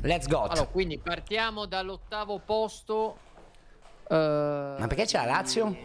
Let's go. Allora, quindi partiamo dall'8º posto. Ma perché c'è la Lazio?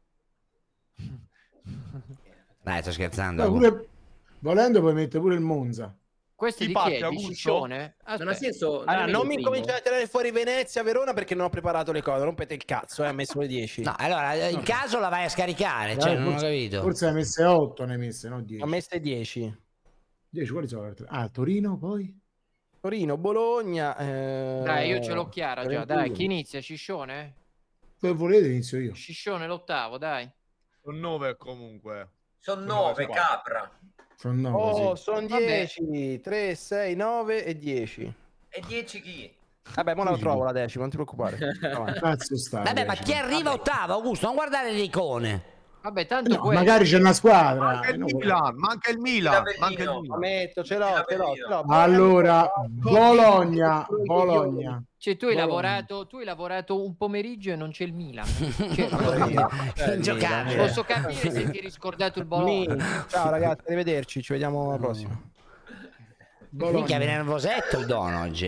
Dai, sto scherzando. Pure, volendo puoi mettere pure il Monza. Questo di chi è? Di Scissione? Non ha senso. Allora, non mi cominciare a tirare fuori Venezia, Verona perché non ho preparato le cose. Rompete il cazzo, ha messo le 10. No, allora, in caso la vai a scaricare, cioè, non ho capito. Forse hai messe 8, ne hai messe, no 10. Ho messe 10. 10, quali sono le altre? Ah, Torino, poi? Torino, Bologna. Dai, io ce l'ho chiara già. Dai, chi inizia? Sciscione? Se volete inizio io. Sciscione l'8º, dai. Sono 9 comunque. Sono 9, capra. Sono 9, Oh, sì. sono 10. 3, 6, 9 e 10. E 10 chi? Vabbè, mo la trovo la decima, non ti preoccupare. Cazzo sta. Vabbè, ma chi arriva ottavo, Augusto? Non guardare le icone. Vabbè, tanto No, magari c'è una squadra. Manca il Milan, manca il Milan. Manca il Lo Milan. metto, ce l'ho. Allora, Bologna. Cioè, tu hai lavorato un pomeriggio e non c'è il Milan. Cioè, Ingiocabile. posso capire se ti eri scordato il Bologna. Ciao ragazzi, arrivederci, ci vediamo alla prossima. Minchia, viene nervosetto il Don oggi,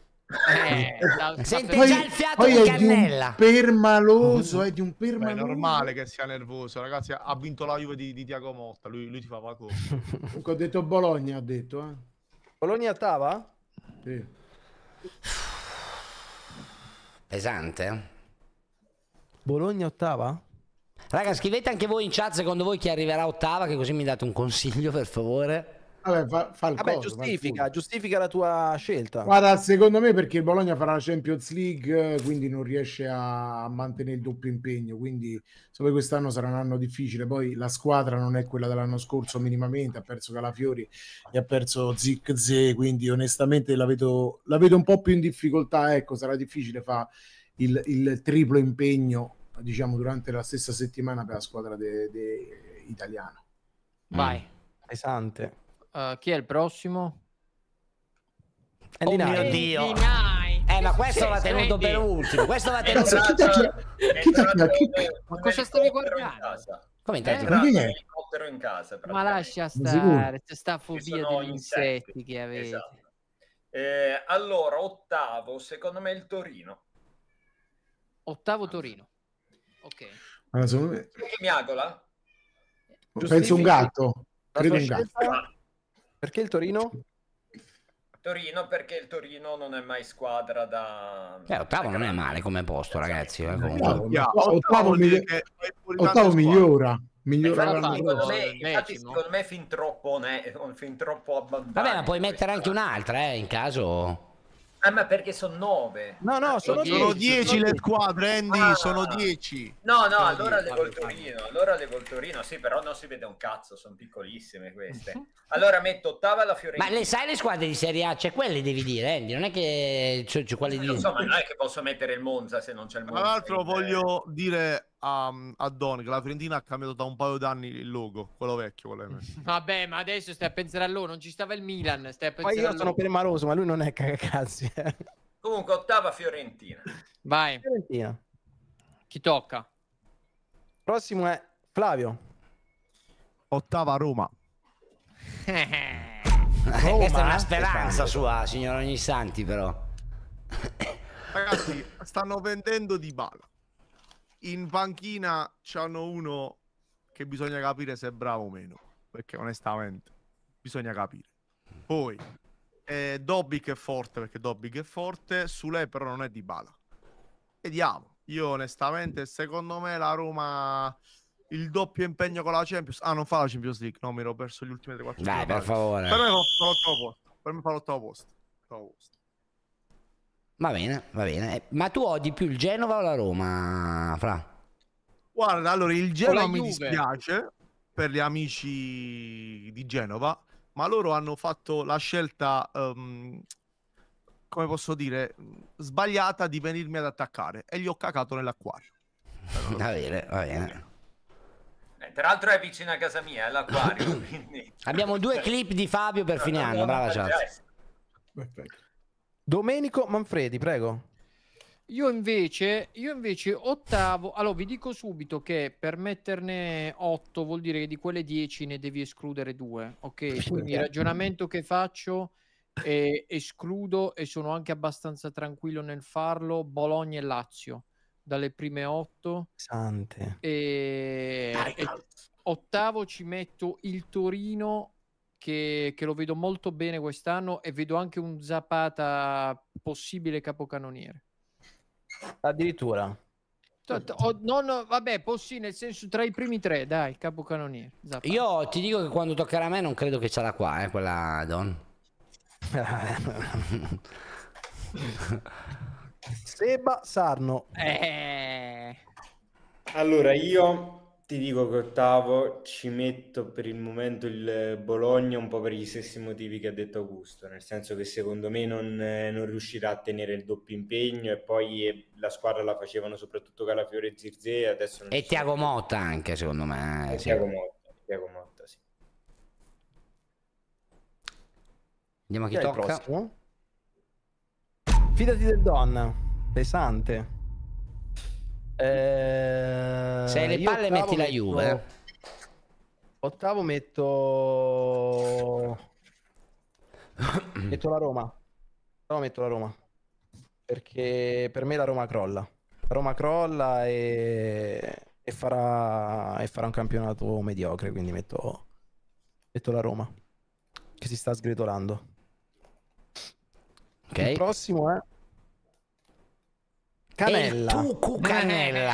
Sente Poi- già il fiato poi di è di un cannella. permaloso, è di un Beh, è permaloso. normale che sia nervoso, ragazzi. Ha vinto la Juve di Thiago Motta. Lui ti fa la cosa. Comunque ho detto Bologna, ho detto, Bologna ottava? Sì. Pesante. Bologna ottava? Raga, scrivete anche voi in chat secondo voi chi arriverà ottava, che così mi date un consiglio, per favore. Vabbè, fa il Vabbè, coso, fa il giustifica la tua scelta. Guarda, secondo me perché il Bologna farà la Champions League, quindi non riesce a mantenere il doppio impegno, quindi poi quest'anno sarà un anno difficile. Poi la squadra non è quella dell'anno scorso minimamente, ha perso Calafiori e ha perso Zirkzee, quindi onestamente la vedo un po' più in difficoltà. Ecco, sarà difficile fare il triplo impegno, diciamo, durante la stessa settimana per la squadra italiana. Vai. Pesante. Chi è il prossimo? Oh mio Dio. Ma questo va tenuto per ultimo. Questo va tenuto. Ma cosa stavi guardando? Come intanto? Elicottero in casa. Ma lascia stare, c'è sta fobia degli insetti che avete. Esatto. Allora, ottavo, secondo me il Torino. Ottavo Torino. Ok. Allora, secondo me, Chi miagola? penso un gatto. La Credo tua un gatto. scelta? Perché il Torino? Torino, perché il Torino non è mai squadra da... Ottavo non è male come posto, ragazzi. Ottavo Ottavo migliora. Infatti, secondo me fin troppo abbandonato. Vabbè, ma puoi mettere anche un'altra, in caso. Ma perché sono 9? No, sono 10 le squadre, Andy, sono 10. No, allora levo il Torino, sì, però non si vede un cazzo, sono piccolissime queste. Allora metto ottava la Fiorentina. Ma le sai le squadre di Serie A? C'è quelle devi dire, Andy, non è che c'è quelle di... Insomma, non è che posso mettere il Monza se non c'è il Monza. Tra l'altro voglio dire a Don che la Fiorentina ha cambiato da un paio d'anni il logo, quello vecchio. Vabbè, ma adesso stai a pensare a loro, non ci stava il Milan, stai a Poi pensare io a sono loro. permaloso, ma lui non è cagacazzi. Comunque ottava Fiorentina. Vai. Fiorentina. Chi tocca? Prossimo è Flavio. Ottava Roma. Questa è una speranza sua, signor Ognissanti, però. Ragazzi, stanno vendendo Dybala. In panchina c'hanno uno che bisogna capire se è bravo o meno, perché onestamente bisogna capire. Poi Dobbik è forte, perché Dobbik è forte. Sule però non è Dybala. Vediamo. Io onestamente, secondo me la Roma, il doppio impegno con la Champions, non fa la Champions League, no, mi ero perso gli ultimi 3-4 Dai, per favore. Per me fa l'ottavo posto. Per me fa l'ottavo posto. Va bene. Ma tu odi più il Genova o la Roma, Fra? Guarda, allora il Genova mi Juve. dispiace per gli amici di Genova, ma loro hanno fatto la scelta, come posso dire, sbagliata di venirmi ad attaccare e gli ho cacato nell'acquario. Va bene. Tra l'altro è vicino a casa mia, è l'acquario. Quindi... Abbiamo 2 clip di Fabio per fine anno, brava chat. Perfetto. Domenico Manfredi, prego. Io invece ottavo. Allora vi dico subito che per metterne 8 vuol dire che di quelle 10 ne devi escludere 2. Ok, quindi il ragionamento che faccio e escludo, e sono anche abbastanza tranquillo nel farlo, Bologna e Lazio dalle prime 8. Sante. E ottavo ci metto il Torino, che lo vedo molto bene quest'anno, e vedo anche un Zapata possibile capocannoniere. Addirittura. Vabbè, possibile, nel senso tra i primi 3, dai, capocannoniere. Zapata. Io ti dico che quando toccherà a me non credo che ce l'ha qua, quella Don. Seba Sarno. Allora, io ti dico che ottavo ci metto per il momento il Bologna, un po' per gli stessi motivi che ha detto Augusto, nel senso che secondo me non riuscirà a tenere il doppio impegno, e poi la squadra la facevano soprattutto Calafiore e Zirkzee, adesso non E Thiago Motta anche, secondo me. Sì. Thiago Motta, sì. Andiamo a chi Chi è il tocca. prossimo? Fidati del Don. Pesante. Se hai le Io palle ottavo metti la Juve. Ottavo metto la Roma. No, metto la Roma. Perché per me la Roma crolla. La Roma crolla e farà un campionato mediocre, quindi metto la Roma, che si sta sgretolando. Ok. Il prossimo è Canella. Canella.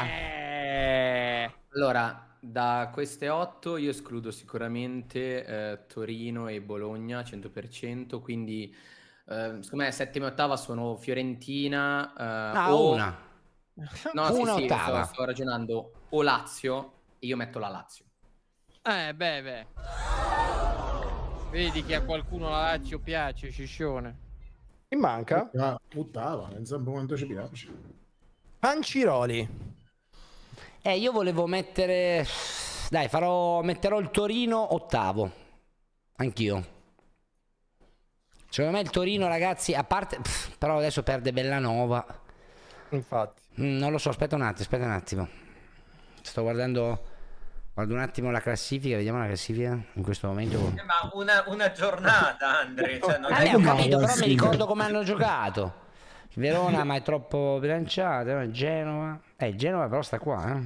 Allora, da queste 8 io escludo sicuramente Torino e Bologna 100%, quindi secondo me settima e ottava sono Fiorentina Una. No, una sì, ottava. sto ragionando, o Lazio, e io metto la Lazio. Beh. Vedi che a qualcuno la Lazio piace, Ciccione. Chi manca? Ottava, insomma, quanto ci piace. Panciroli. Io volevo mettere... Dai, metterò il Torino ottavo. Anch'io. Secondo me il Torino, ragazzi, a parte... però adesso perde Bellanova. Infatti. Non lo so, aspetta un attimo. Sto guardo un attimo la classifica, vediamo la classifica in questo momento. Ma una giornata, Andre. Cioè non ho capito, però mi ricordo come hanno giocato. Verona, ma è troppo bilanciato. Genova. Il Genova però sta qua,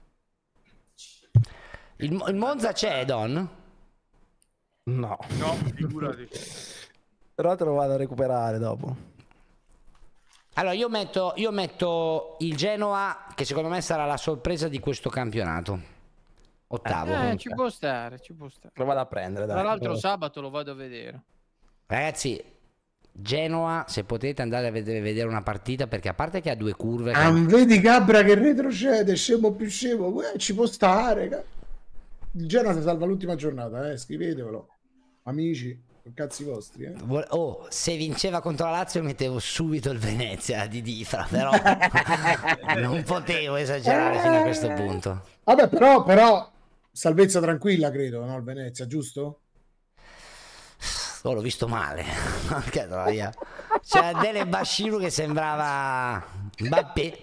Il Monza c'è, Don? No, figurati. Però te lo vado a recuperare dopo. Allora io metto il Genoa, che secondo me sarà la sorpresa di questo campionato. Ottavo. Ci può stare. Lo vado a prendere, dai. Tra l'altro sabato lo vado a vedere. Ragazzi, Genoa, se potete andare a vedere una partita, perché a parte che ha due curve... Vedi Gabra che retrocede, scemo più scemo, ci può stare. Il Genoa si salva l'ultima giornata, scrivetevelo. Amici, cazzi vostri. Se vinceva contro la Lazio mettevo subito il Venezia di Difra, però non potevo esagerare fino a questo punto. Vabbè, però salvezza tranquilla, credo, no? Il Venezia, giusto? L'ho visto male. C'era Dele Bashiru che sembrava Mbappé.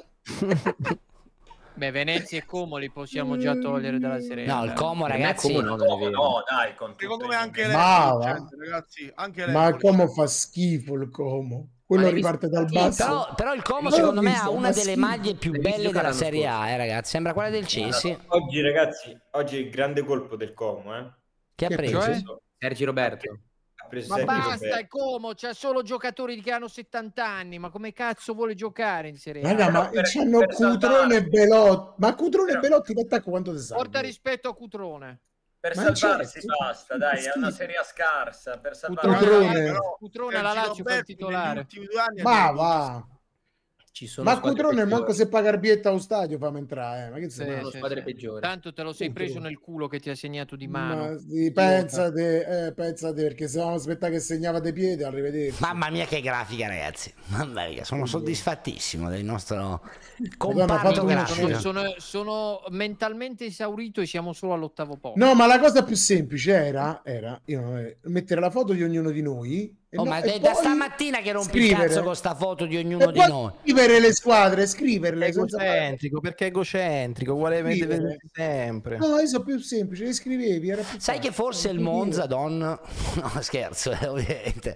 Beh, Venezia e Como li possiamo già togliere dalla Serie A. No, il Como, ragazzi. No, dai, secondo me anche lei, ragazzi, anche lei. Ma il Como fa schifo, il Como. Quello riparte dal basso. Però il Como secondo me ha una delle maglie più belle della Serie A, ragazzi. Sembra quella del Chelsea. Oggi, ragazzi, il grande colpo del Como, Che ha preso? Cioè? Sergi Roberto. Ma basta, il Como c'ha solo giocatori che hanno 70 anni, ma come cazzo vuole giocare in Serie A? Raga, ma c'hanno Cutrone e Belotti. Ma Cutrone e Belotti in attacco quanto ti salva? Porta rispetto a Cutrone. Per salvarsi basta, dai, è una serie scarsa. Per salvarsi Cutrone alla Lazio per titolare. Ma va. Ma Cutrone manco se paga Arbietta allo stadio fammi entrare, ma che sono squadre peggiori. Tanto te lo sei preso nel culo che ti ha segnato di mano. Ma sì, pensate perché se no aspetta che segnava dei piedi, arrivederci. Mamma mia che grafica, ragazzi. Mamma mia, sono soddisfattissimo del nostro comparto grafico. Sono mentalmente esaurito e siamo solo all'ottavo posto. No, ma la cosa più semplice era io mettere la foto di ognuno di noi Oh, ma e da poi stamattina che rompi il scrivere. cazzo con sta foto di ognuno E di poi noi. scrivere le squadre, scriverle senza fare- Egocentrico, perché è egocentrico, vuole Scrivere. vedere sempre. No, io so più semplice, le scrivevi, era più Sai facile. che forse il Monza, Don? No, scherzo, ovviamente.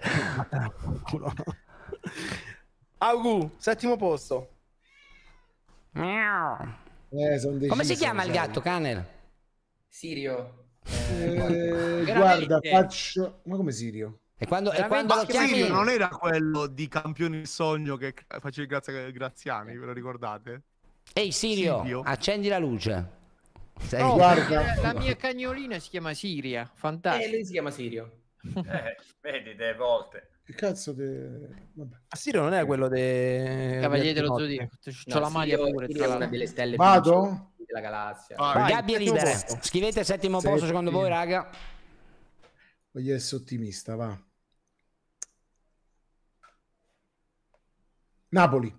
Augu, settimo posto. Miau. Son Come si deciso, chiama il sai. gatto, Canel? Sirio. Guarda, faccio... Ma come Sirio? E quando Veramente? lo Ma chiami... Sirio non era quello di Campioni il Sogno che faceva Graziani, ve lo ricordate? Ehi Sirio, Sirio? accendi la luce. Sei- No, Guarda. la mia cagnolina si chiama Siria, fantastico. Lui si chiama Sirio. Vedi, delle volte. Che cazzo vabbè. Ma Sirio non è quello dei Cavaliere dello Notte. Zodiaco. C'ho la maglia pure. Sirio tra è una l'altro. delle stelle Vado? più lucide della galassia. Vai. Gabbie settimo libere. posto. Scrivete settimo posto secondo voi, raga. Voglio essere ottimista, va. Napoli.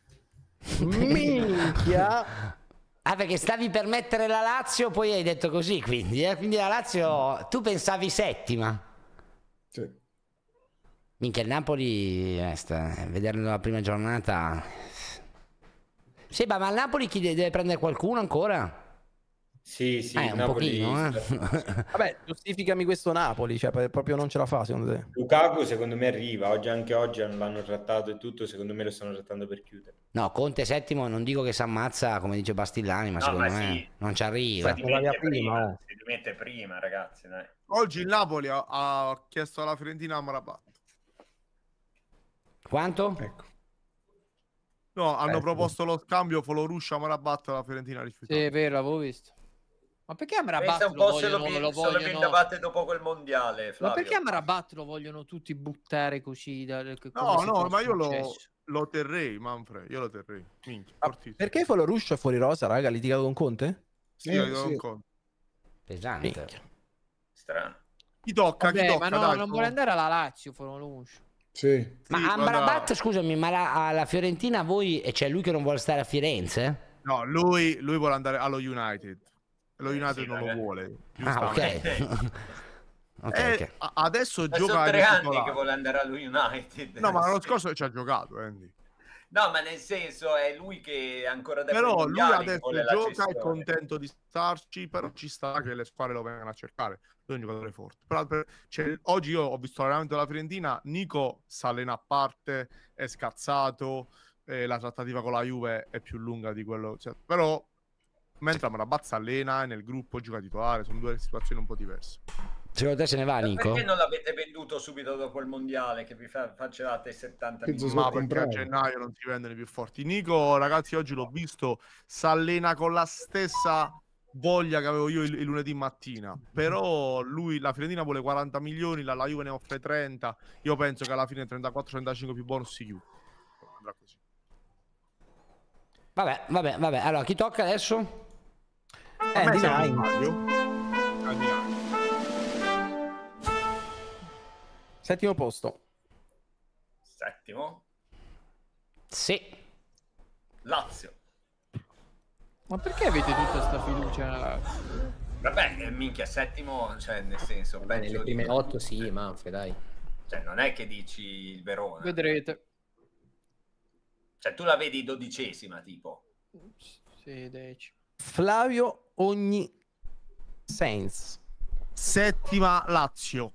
Minchia. Ah, perché stavi per mettere la Lazio, poi hai detto così, quindi. Quindi la Lazio, tu pensavi settima. Sì. Minchia, il Napoli, vederlo la prima giornata. Sì, ma al Napoli chi deve prendere qualcuno ancora? Sì, Un Napoli pochino, Vabbè, giustificami questo Napoli, cioè proprio non ce la fa secondo te? Lukaku secondo me arriva, anche oggi non l'hanno trattato e tutto, secondo me lo stanno trattando per chiudere. No, Conte settimo, non dico che si ammazza come dice Bastillani, ma No, secondo ma me sì. non ci arriva. Si non la via dimette prima, prima, oh. si dimette prima, ragazzi. Dai. Oggi il Napoli ha chiesto alla Fiorentina Amrabat. Quanto? Ecco. No, hanno proposto lo scambio Foloruscia Amrabat, la Fiorentina ha rifiutato. Sì, è vero, avevo visto. Ma perché Pensa Amrabat un po' lo se lo, vogliono, se lo vendavate dopo quel mondiale, Ma Flavio. perché Amrabat lo vogliono tutti buttare così? No, ma io lo terrei, Manfred, io lo terrei. Minchia, fortissimo. Perché Foloruscio è fuori rosa, raga? Ha litigato con Conte? Sì, sì. un conto. Pesante. Minchia. Strano. Chi tocca, Vabbè, chi tocca, ma no, dai, non vuole andare alla Lazio, Foloruscio. Sì. Ma Sì, Amrabat, guarda- scusami, ma alla Fiorentina voi, e c'è lui che non vuole stare a Firenze? No, lui vuole andare allo United. Lo United sì, non lo ragazzi. vuole. Ah, giustamente. ok. Ok, E ok. adesso Ma gioca sono ai 3 anni titolari. che vuole andare allo United. No, ma l'anno scorso ci ha giocato, Andy. No, ma nel senso è lui che ancora da Però lui mondiali che adesso vuole la gioca, è cessione. contento di starci, però ci sta che le squadre lo vengano a cercare. Lui è un giocatore forte. Però, oggi io ho visto l'allenamento della Fiorentina, Nico si allena a parte, è scazzato, la trattativa con la Juve è più lunga di quello... Cioè, però, mentre Amrabat si allena, è nel gruppo, gioca titolare, sono due situazioni un po' diverse. Secondo te se ne va, Ma Nico? perché non l'avete venduto subito dopo il mondiale che vi facevate 70 Penso milioni? Ma sono perché a comprato. gennaio non si vendono i più forti. Nico, ragazzi, oggi l'ho visto, si allena con la stessa voglia che avevo io il lunedì mattina. Però lui, la Fiorentina vuole 40 milioni, la Juve ne offre 30. Io penso che alla fine 34-35 più bonus si chiude. Andrà così. Vabbè. Allora, chi tocca adesso? A me di se non Nine. sbaglio. Settimo posto. Settimo, Sì. Lazio. Ma perché avete tutta questa fiducia? Vabbè, minchia, settimo, cioè nel senso, Vabbè, peggio nelle prime di... 8 sì, Manfred, dai. Cioè, non è che dici il Verona. Vedrete. Cioè, tu la vedi 12ª, tipo. Sì, decimo. Flavio Ogni Sainz. Settima Lazio.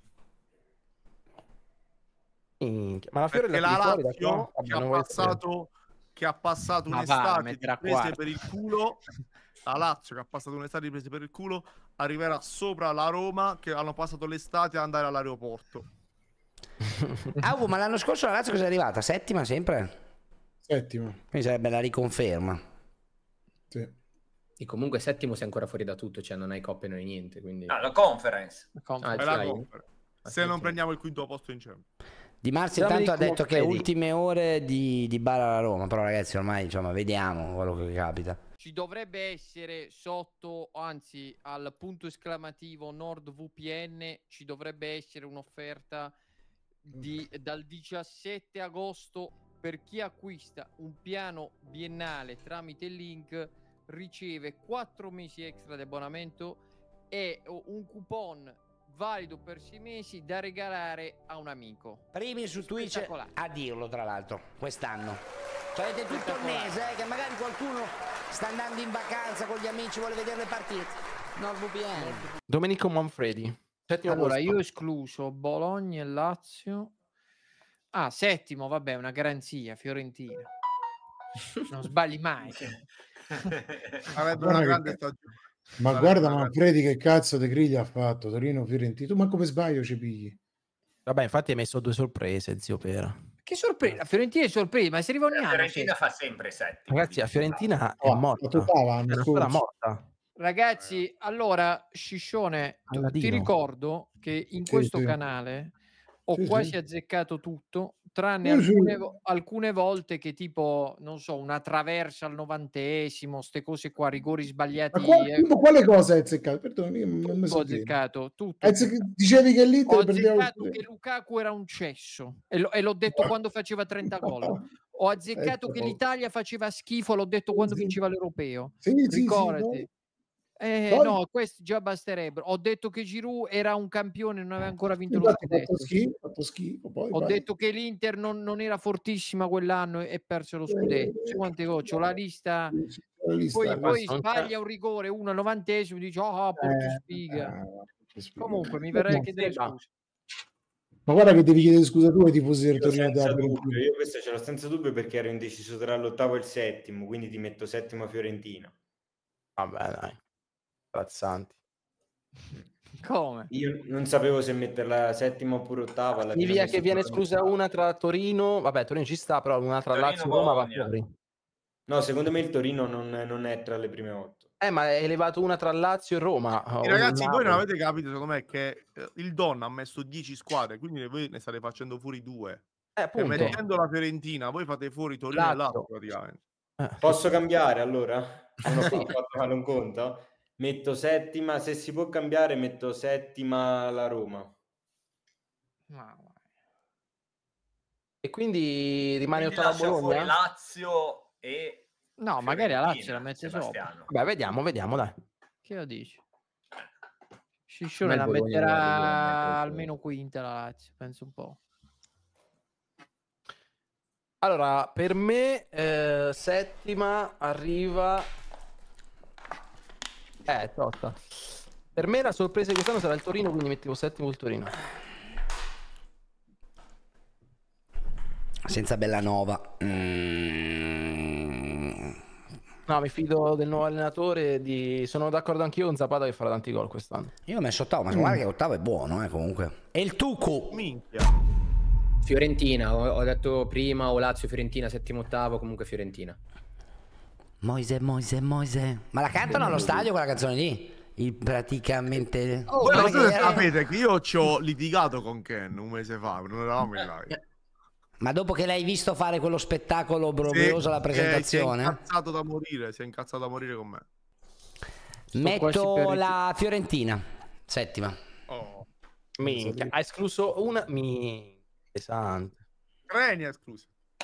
Minchia. Ma la Fiore Perché la la tiri fuori da Lazio qua? Vabbè, non vuoi sapere. che ha passato Ma va, un'estate di metterà prese quarta. per il culo, la Lazio che ha passato un'estate di prese per il culo, arriverà sopra la Roma che hanno passato l'estate ad andare all'aeroporto. Ma l'anno scorso la Lazio cosa è arrivata? Settima sempre? Settima. Quindi sarebbe la riconferma. Sì. E comunque settimo sei ancora fuori da tutto, cioè non hai coppe, non hai niente, quindi... No, la conference. Ah, È ce la l'hai? Conference. Se non prendiamo il quinto posto in Champions. Di Marzio intanto ha detto che ultime ore di Bala alla Roma, però ragazzi ormai insomma vediamo quello che capita. Ci dovrebbe essere sotto, anzi al punto esclamativo NordVPN, ci dovrebbe essere un'offerta dal 17 agosto per chi acquista un piano biennale tramite il link riceve 4 mesi extra di abbonamento e un coupon valido per 6 mesi da regalare a un amico. Primi su Twitch Spettacolare. a dirlo, tra l'altro, quest'anno. Cioè avete tutto il mese, che magari qualcuno sta andando in vacanza con gli amici, vuole vedere le partite. NordVPN. Domenico Manfredi. Settimo Allora, posto. io ho escluso Bologna e Lazio. Ah, settimo, vabbè, una garanzia, Fiorentina. Non sbagli mai. Avrebbe una grande stagione. Ma Sarebbe guarda una grande- Manfredi che cazzo di griglia ha fatto Torino Fiorentina. Tu ma come sbaglio ci pigli? Vabbè, infatti hai messo 2 sorprese, zio Pera. Che sorpresa, la Fiorentina è sorpresa, ma si arriva ogni La anno. Fiorentina fa sempre 7. Ragazzi, la Fiorentina è Oh, morta. la toccava l'anno È ancora scorso. morta. Ragazzi, allora, Sciscione, ti Alladino. ricordo che in Sì, questo sì. canale ho Sì, quasi sì. azzeccato tutto, tranne Sì, sì. alcune volte che tipo, non so, una traversa al 90esimo, ste cose qua, rigori sbagliati. Ma tipo, quale cosa hai azzeccato? Perdona, io non mi Tutto so ho azzeccato, tutto. Dicevi che Ho l'Inter perdeva azzeccato che Lukaku era un cesso e l'ho detto quando faceva 30 gol. Ho azzeccato che l'Italia faceva schifo, l'ho detto quando Sì. vinceva l'Europeo. Sì, sì, Ricordati. sì, poi? No, questi già basterebbero. Ho detto che Giroud era un campione, non aveva ancora vinto lo Infatti, scudetto. fatto schifo. Poi, Ho vai. detto che l'Inter non era fortissima quell'anno e perse lo scudetto. Sai quante cose? C'ho la lista. La lista, Poi questo non c'è. sbaglia un rigore, uno al 90esimo, dice porto spiga. Comunque mi verrei a chiedere Seba. scusa. Ma guarda che devi chiedere scusa tu ai tifosi del Io Torino senza della dubbio, Fiorentina. io questo ce l'ho senza dubbio perché ero indeciso tra l'8º e il 7º, quindi ti metto 7º Fiorentina. Vabbè, dai. Trazzanti. Come? Io non sapevo se metterla 7ª oppure 8ª. alla fine Significa ho che messo viene Torino. esclusa una tra Torino, vabbè, Torino ci sta, però una tra Torino, Lazio e Roma va Bologna. fuori. No, secondo me il Torino non è tra le prime 8. Ma hai elevato una tra Lazio e Roma. I ragazzi, voi non avete capito, secondo me, che il Don ha messo 10 squadre, quindi voi ne state facendo fuori 2. E appunto. mettendo la Fiorentina, voi fate fuori Torino e Lazio. Lazio praticamente. Posso cambiare allora? Non ho fatto male un conto? Metto 7ª, se si può cambiare metto 7ª la Roma. E quindi rimane Quindi 8ª lascia fuori Bologna? Lazio e No, magari la Lazio Fiorentina, la mette sopra. Sebastiano. Beh, vediamo, dai. Che lo dici? Sciscione il la Bologna metterà guarda, il Bologna, almeno quinta la Lazio, penso un po'. Allora, per me 7ª arriva tosta. Per me la sorpresa di quest'anno sarà il Torino, quindi mettevo 7º il Torino. Senza Bellanova. No, mi fido del nuovo allenatore. Sono d'accordo anch'io con Zapata che farà tanti gol quest'anno. Io ho messo ottavo, ma guarda che ottavo è buono, comunque. E il Tucu. Minchia. Fiorentina, ho detto prima, o Lazio, Fiorentina, 7º, 8º, comunque Fiorentina. Moise. Ma la cantano allo stadio quella canzone lì? Praticamente... Voi non Come che- sapete che io ci ho litigato con Ken un mese fa, non eravamo in live. Ma dopo che l'hai visto fare quello spettacolo brobioso alla Si è presentazione, incazzato da morire, si è incazzato da morire con me. quasi metto per la Fiorentina, 7ª. Oh. Minchia, ha escluso una. Pesante. Crenia escluso.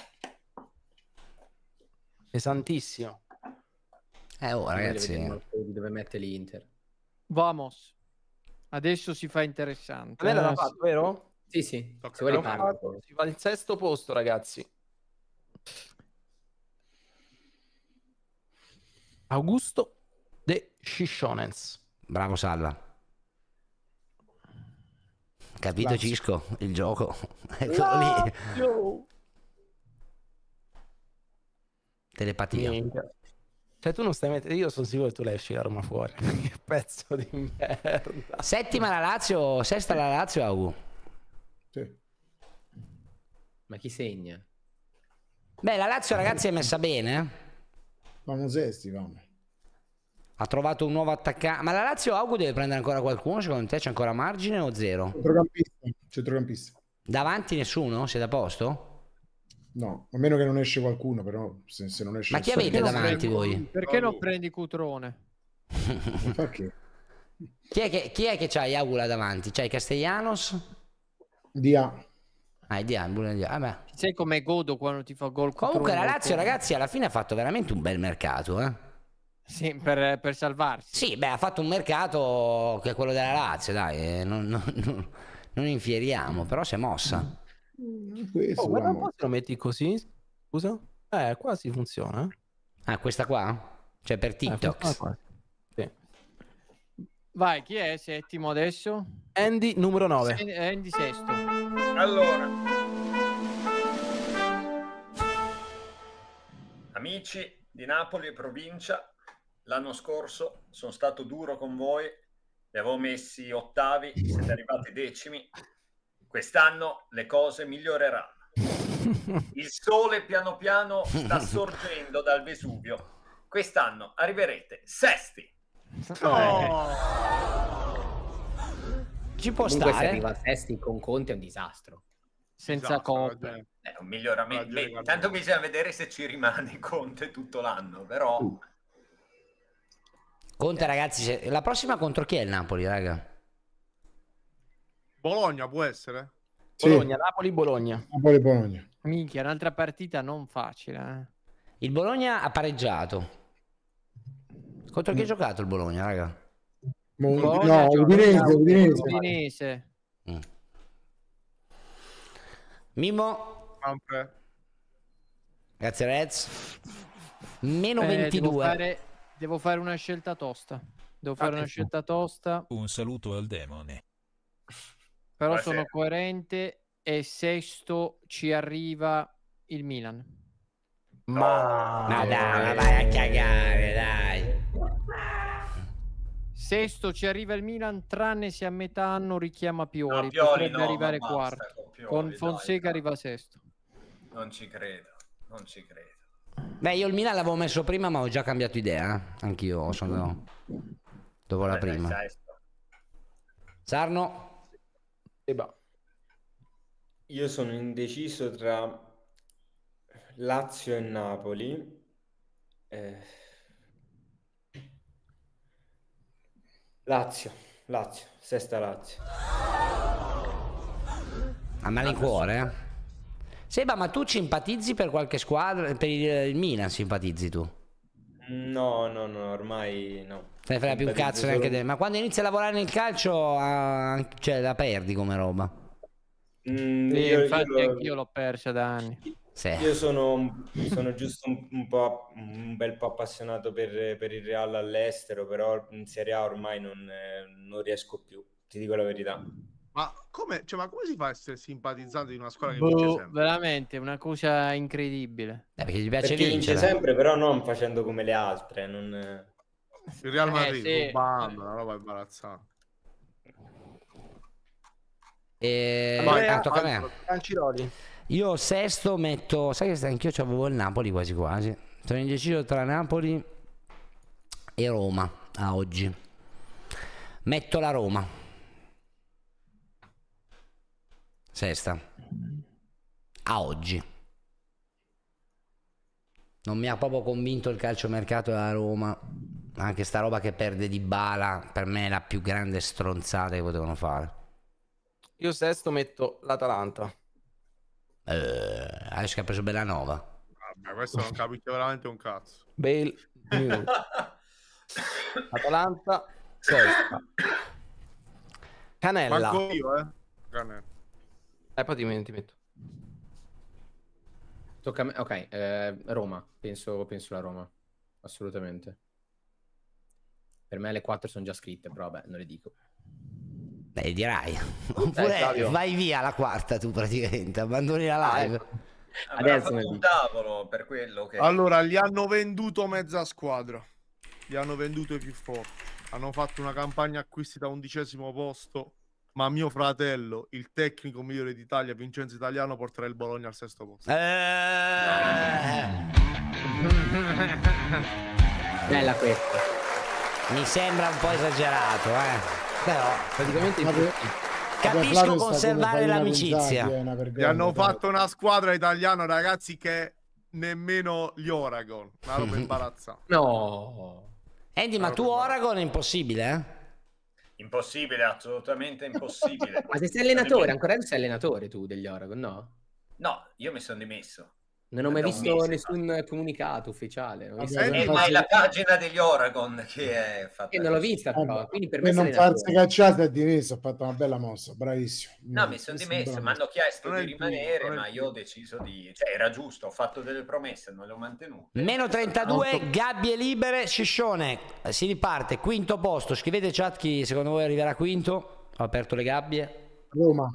Pesantissimo. Ragazzi. Vediamo dove mette l'Inter. Vamos. Adesso si fa interessante. Lei l'ha fatto, vero? Sì, sì, Tocca se vuoi a riparto. Si va al 6º posto, ragazzi. Augusto De Sciscionens. Bravo Salva. Capito Lazio. Cisco? Il gioco. Eccolo lì. Telepatia. Minchia. Cioè tu non stai mettendo. Io sono sicuro che tu la esci la Roma fuori. Che pezzo di merda. 7ª la Lazio, 6ª la Lazio, Augu. Sì. Ma chi segna? Beh, la Lazio ragazzi è messa bene. Vamo sesti, vamo. Ha trovato un nuovo attaccante. Ma la Lazio, Augu, deve prendere ancora qualcuno? Secondo te c'è ancora margine o zero? Centrocampista. Davanti nessuno? Siete a posto? No, a meno che non esce qualcuno, però se non esce... Ma chi avete davanti voi? Perché non prendi Cutrone? Perché? Chi è che c'hai Augu là davanti? C'hai Castellanos? Dia. Ah, vabbè. Sai com'è godo quando ti fa gol Cutrone? Comunque la Lazio ragazzi alla fine ha fatto veramente un bel mercato, Sì, per salvarsi. Sì, beh, ha fatto un mercato che è quello della Lazio, dai, non infieriamo, però si è mossa. Questo guarda un l'amo. po' se lo metti così. Scusa? Quasi funziona. Ah, questa qua? Cioè per TikTok. Funziona quasi. Sì. Vai, chi è settimo adesso? Andy numero 9. Andy sesto. Allora, amici di Napoli e provincia, l'anno scorso sono stato duro con voi, li avevo messi ottavi, siete arrivati decimi. Quest'anno le cose miglioreranno. Il sole piano piano sta sorgendo dal Vesuvio. Quest'anno arriverete sesti. Ci può Comunque se stare. arriva a sesti con Conte è un disastro. Senza coppe. È un miglioramento. Beh, intanto bisogna vedere se ci rimane Conte tutto l'anno, però... Conte, ragazzi, la prossima contro chi è il Napoli, raga? Bologna può essere? Sì. Bologna, Napoli-Bologna. Napoli-Bologna. Minchia, un'altra partita non facile. Il Bologna ha pareggiato. Contro chi ha giocato il Bologna, raga? Bologna No, gioca Udinese. Udinese. Mimo? Sempre. Grazie Reds. Meno 22. Devo fare una scelta tosta. Un saluto al demone. Però sono coerente e sesto ci arriva il Milan. Ma dai, vai a cagare, dai. Sesto ci arriva il Milan, tranne se a metà anno richiama Pioli. No, Pioli Potrebbe no, arrivare ma basta quarto. con Pioli, Con dai, Fonseca dai. arriva sesto. Non ci credo, non ci credo. Beh, io il Milan l'avevo messo prima, ma ho già cambiato idea. Anch'io sono dopo la prima. Sarno? Io sono indeciso tra Lazio e Napoli. Lazio, sesta Lazio. A malincuore, eh? Seba, ma tu simpatizzi per qualche squadra? Per il Milan simpatizzi tu? No, ormai no. Te ne frega più un cazzo neanche te. Ma quando inizi a lavorare nel calcio, cioè la perdi come roba. Infatti anch'io l'ho persa da anni. Sì. Io sono giusto un bel po' appassionato per il Real all'estero, però in Serie A ormai non riesco più, ti dico la verità. Ma come si fa a essere simpatizzante di una squadra che vince sempre? Veramente una cosa incredibile. Perché gli piace Perché vincere. vince sempre, però non facendo come le altre. Il Real Madrid, sì. rubando, una roba imbarazzante. Tocca a me. Canciroli. Io sesto metto, sai che anch'io avevo il Napoli quasi quasi. Sono indeciso tra Napoli e Roma a oggi. Metto la Roma. Sesta. A oggi. Non mi ha proprio convinto il calciomercato della Roma. Anche sta roba che perde Dybala, per me è la più grande stronzata che potevano fare. Io sesto metto l'Atalanta. Adesso che ha preso Bellanova. Vabbè, questo non capisce veramente un cazzo. Bale. Atalanta. Sesta. Canella. Manco io, Canella. Poi ti metto. Tocca a me. Ok, Roma. Penso la Roma. Assolutamente. Per me le 4 sono già scritte, però vabbè, non le dico. Beh, dirai. Oppure vai via la quarta tu praticamente, abbandoni la live. Adesso un tavolo per quello che... Allora, gli hanno venduto mezza squadra. Gli hanno venduto i più forti. Hanno fatto una campagna acquisti da 11° posto. Ma mio fratello, il tecnico migliore d'Italia, Vincenzo Italiano, porterà il Bologna al 6° posto. Bella questa. Mi sembra un po' esagerato, però praticamente capisco conservare l'amicizia. Gli hanno fatto una squadra italiana, ragazzi, che nemmeno gli Oragon. Una roba imbarazzante. No. Andy, ma tu Oragon è impossibile, eh? Impossibile, assolutamente impossibile. Ma se sei allenatore, ancora sei allenatore tu degli Oragon, no? No, io mi sono dimesso. Non ho mai Da un visto mese, nessun comunicato ufficiale. Non ho visto- Vabbè, ma è la pagina degli Oregon che è fatta. non l'ho vista però, quindi per me per non farsi cacciare è dimesso, ha fatto una bella mossa, bravissimo. No, mi sono dimesso, mi hanno chiesto Non è di il primo, rimanere, non è il ma io ho deciso di... Cioè, era giusto, ho fatto delle promesse, non le ho mantenute. Meno 32, gabbie libere, Sciscione, si riparte, quinto posto, scrivete chat chi secondo voi arriverà quinto, ho aperto le gabbie. Roma.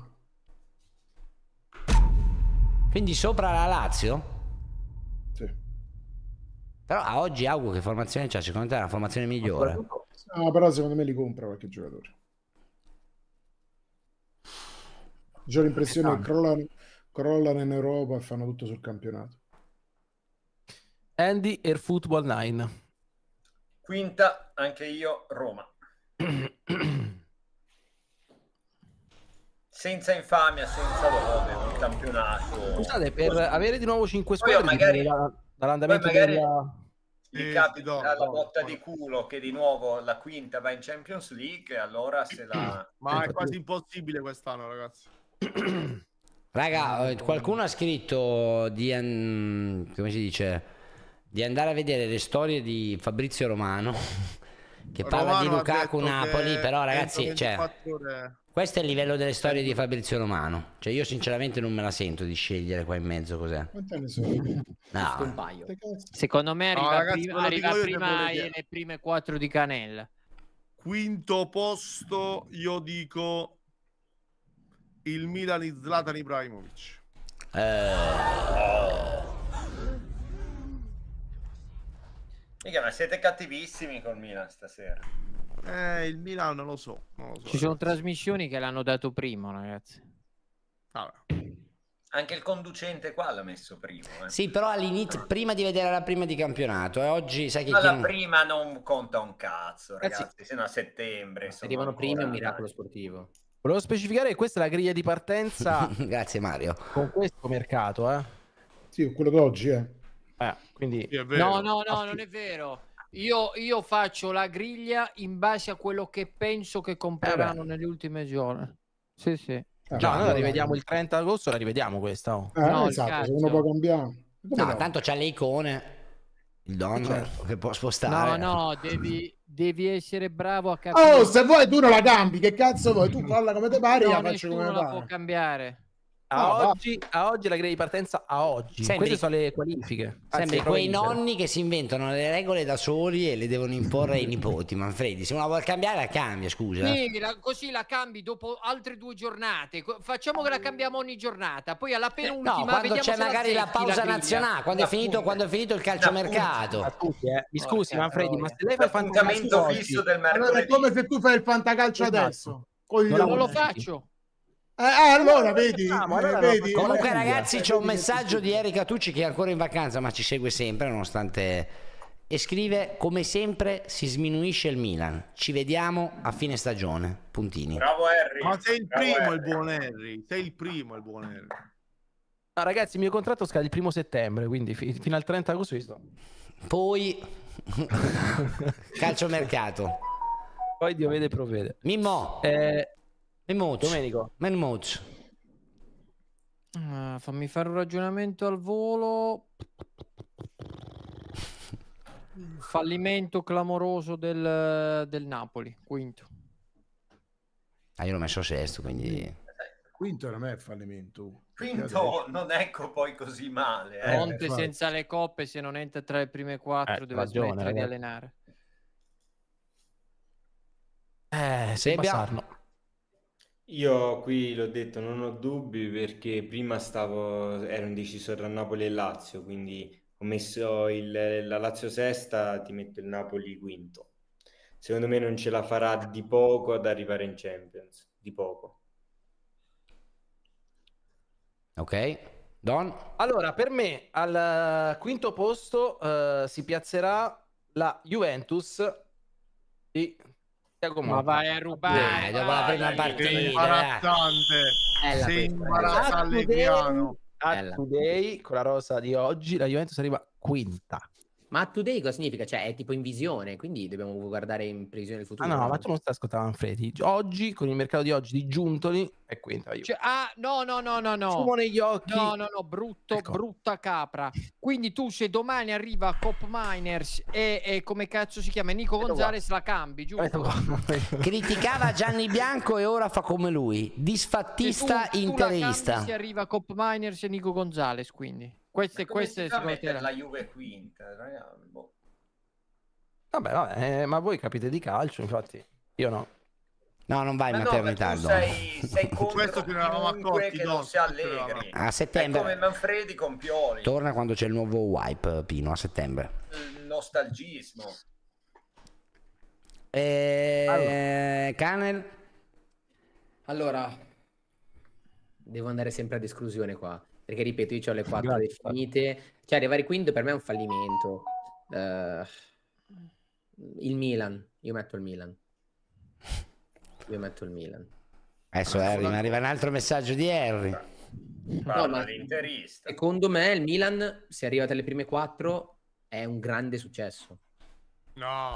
Quindi sopra la Lazio? Sì. Però a oggi Augu che formazione c'ha? Secondo te è la formazione migliore? No, però secondo me li compra qualche giocatore. Ho l'impressione che crollano in Europa e fanno tutto sul campionato. Andy Air Football 9. Quinta, anche io, Roma. Senza infamia, senza lode, un campionato. Scusate, per avere di nuovo 5 Poi squadre magari- dall'andamento poi magari- della... Gli capita la botta di culo che di nuovo la quinta va in Champions League e allora se la... Ma è quasi impossibile quest'anno, ragazzi. Raga, qualcuno ha scritto di come si dice, di andare a vedere le storie di Fabrizio Romano che parla di Romano ha Lukaku detto Napoli, che però ragazzi, entro cioè, 24 ore- questo è il livello delle storie di Fabrizio Romano. Cioè io sinceramente non me la sento di scegliere qua in mezzo cos'è. Quanti anni sono? un No, paio. Che cazzo? Secondo me No, arriva, ragazzi, ve lo arriva dico io, prima devo vedere. le prime 4 di Canella. Quinto posto, io dico il Milan di Zlatan Ibrahimovic. Mica, ma siete cattivissimi col Milan stasera. Il Milan non lo so. Ci sono trasmissioni che l'hanno dato primo, ragazzi. Vabbè. Anche il conducente qua l'ha messo primo. sì, però all'inizio, prima di vedere la prima di campionato, e oggi sai che Ma chi la non- prima non conta un cazzo, ragazzi, sino a settembre. Se arrivano primi è un miracolo sportivo. Volevo specificare che questa è la griglia di partenza Grazie Mario. con questo mercato, Sì, quello d'oggi, quindi Sì, è vero. No, non è vero. Io faccio la griglia in base a quello che penso che compreranno nelle ultime giorni. Sì, sì. no, noi la rivediamo il 30 agosto, la rivediamo questa. Oh. No, il esatto, se calcio. uno può cambiare. Come No, tanto c'ha le icone, il don che può spostare. No, devi essere bravo a capire. Oh, se vuoi tu non la cambi, che cazzo vuoi? Tu colla come te pare, No, la faccio come nessuno me la può pare. cambiare. A oggi la griglia di partenza a oggi. Sembri- Queste sono le qualifiche. Sembri Anzi, quei le prove nonni che si inventano le regole da soli e le devono imporre ai nipoti. Manfredi, se uno la vuole cambiare, la cambia, scusa. Sì, così la cambi dopo altre 2 giornate. Facciamo che la cambiamo ogni giornata. Poi alla penultima No, quando vediamo c'è se la magari la zecchi, pausa griglia. nazionale, quando è finito il calciomercato. Mi scusi, Porca Manfredi, ma troia. se lei fa il L'appuntamento fantacalcio fisso oggi, del Allora è mercoledì. come se tu fai il fantacalcio Esatto. adesso. Coglione. Non lo faccio. Allora vedi, allora vedi. Comunque Guarda, ragazzi c'è un messaggio di Erika Tucci che è ancora in vacanza ma ci segue sempre nonostante, e scrive: come sempre si sminuisce il Milan, ci vediamo a fine stagione, puntini. Bravo Harry. Ma sei il Bravo primo, il Harry. buon Harry. Sei il primo, il buon Harry. no, ragazzi, il mio contratto scade il 1 settembre, quindi fino al 30 agosto ci sto. Poi calciomercato. Poi Dio vede e provvede. Mimmo Domenico. Menmoz. Fammi fare un ragionamento al volo. Fallimento clamoroso del Napoli, quinto. Io l'ho messo sesto, quindi Quinto era me fallimento. Quinto non è poi così male. Conte infatti. senza le coppe, se non entra tra le prime 4 deve ragione, smettere di ragazzi. allenare. Se abbiamo- Bassarno. Io qui l'ho detto, non ho dubbi perché prima ero indeciso tra Napoli e Lazio, quindi ho messo la Lazio sesta, ti metto il Napoli quinto. Secondo me non ce la farà di poco ad arrivare in Champions, di poco. ok. Don? Allora, per me al quinto posto si piazzerà la Juventus di Thiago Ma Motta. vai a rubare. dopo la prima dai. partita. Sei dai. imbarazzante. Bella Sei questa, imbarazzante, Allegriano. A Bella. Today, con la rosa di oggi, la Juventus arriva quinta. Ma today cosa significa? Cioè è tipo in visione, quindi dobbiamo guardare in previsione del futuro. No, ma tu non stai ascoltando Manfredi. Oggi, con il mercato di oggi di Giuntoli, è quinta Juve. Cioè, no. Fumo negli occhi. No, brutto, Ecco. brutta capra. Quindi tu se domani arriva Cop Miners e come cazzo si chiama Nico Gonzalez la cambi, giusto? Criticava Gianni Bianco e ora fa come lui, disfattista Tu la interista. cambi se arriva Cop Miners e Nico Gonzalez, quindi. Queste secondo te la Juve quinta, ragazzi, boh. Vabbè, ma voi capite di calcio, infatti. Io no. No, non vai in Ma maternità. no, no. sei contro Questo che ne eravamo chiunque accorti, che non sia Allegri. A È settembre come Manfredi con Pioli. torna quando c'è il nuovo wipe, Pino, a settembre. Il nostalgismo. Canel? Allora, devo andare sempre ad esclusione qua. Perché ripeto, io ho le 4 Grazie. definite. Cioè, arrivare quinto per me è un fallimento. Il Milan. Io metto il Milan. Adesso Harry, ma arriva un altro messaggio di Harry. Parla ma- l'interista. Secondo me il Milan, se arriva tra le prime 4, è un grande successo. No,